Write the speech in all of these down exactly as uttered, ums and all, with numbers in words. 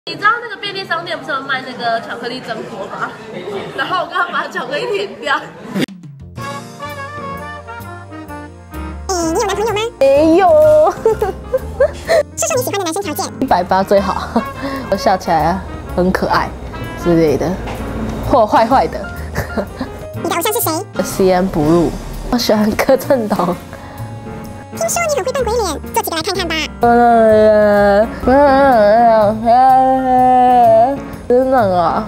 你知道那个便利商店不是有卖那个巧克力榛果吗？然后我刚刚把巧克力舔掉。 嗯，你有男朋友吗？ 没有。 说说你喜欢的男生条件。 一百八最好，我笑起来很可爱之类的，或坏坏的。 你的偶像是谁 ？C N Blue， 我喜欢柯震东。 听说你很会扮鬼脸，做几个来看看吧。 真冷啊！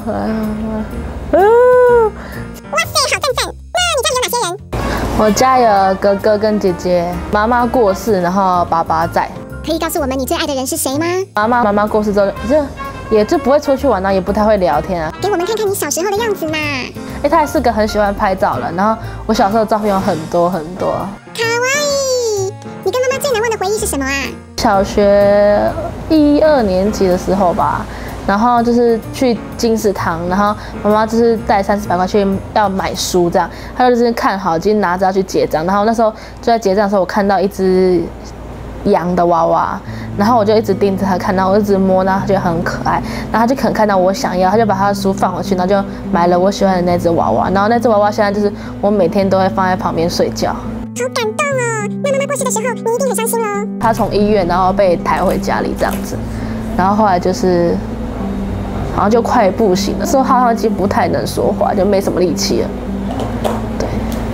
哇塞，好赞赞！那你家里有哪些人？ 我家有哥哥跟姐姐，妈妈过世，然后爸爸在。 可以告诉我们你最爱的人是谁吗？ 妈妈妈妈过世之后，就也就不会出去玩啊，也不太会聊天啊。 给我们看看你小时候的样子嘛。 哎，他还是个很喜欢拍照的，然后我小时候的照片有很多很多。 卡哇伊，你跟妈妈最难忘的回忆是什么啊？ 小学一二年级的时候吧。然后就是去金石堂，然后妈妈就是带三四百块去要买书，这样，她就是看好，已经拿着要去结账。然后那时候就在结账的时候，我看到一只羊的娃娃，然后我就一直盯着它看，然后我一直摸，然后它觉得很可爱，然后它就可能看到我想要，它就把它的书放回去，然后就买了我喜欢的那只娃娃。然后那只娃娃现在就是我每天都会放在旁边睡觉。 好感动哦！那妈妈过世的时候，你一定很伤心喽。 她从医院然后被抬回家里这样子，然后后来就是。好像就快不行了，说他好像已经不太能说话，就没什么力气了。对，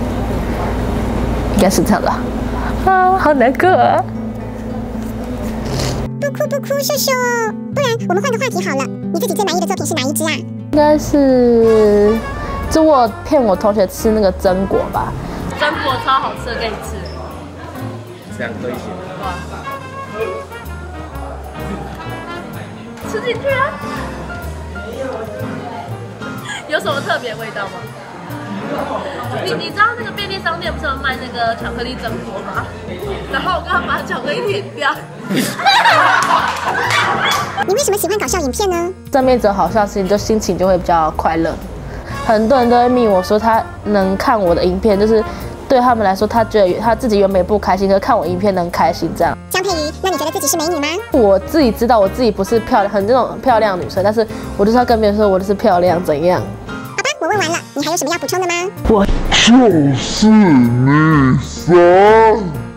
应该是这样吧。啊，好难过啊！ 不哭不哭，秀秀。不然我们换个话题好了。你自己最满意的作品是哪一支啊？ 应该是，就我骗我同学吃那个榛果吧。榛果超好吃的，给你吃。 这样可以行。 吃进去啊！有什么特别味道吗？你你知道那个便利商店不是有卖那个巧克力榛果吗？然后我刚刚把巧克力舔掉。 你为什么喜欢搞笑影片呢？ 正面只有好笑的事情，就心情就会比较快乐。很多人都会密我说他能看我的影片，就是对他们来说，他觉得他自己原本也不开心，可是看我影片能开心这样。 江佩瑜，那你觉得自己是美女吗？ 我自己知道我自己不是漂亮，很这种漂亮的女生，但是我就是要跟别人说我就是漂亮，怎样？ 好吧，我问完了，你还有什么要补充的吗？ 我就是女神。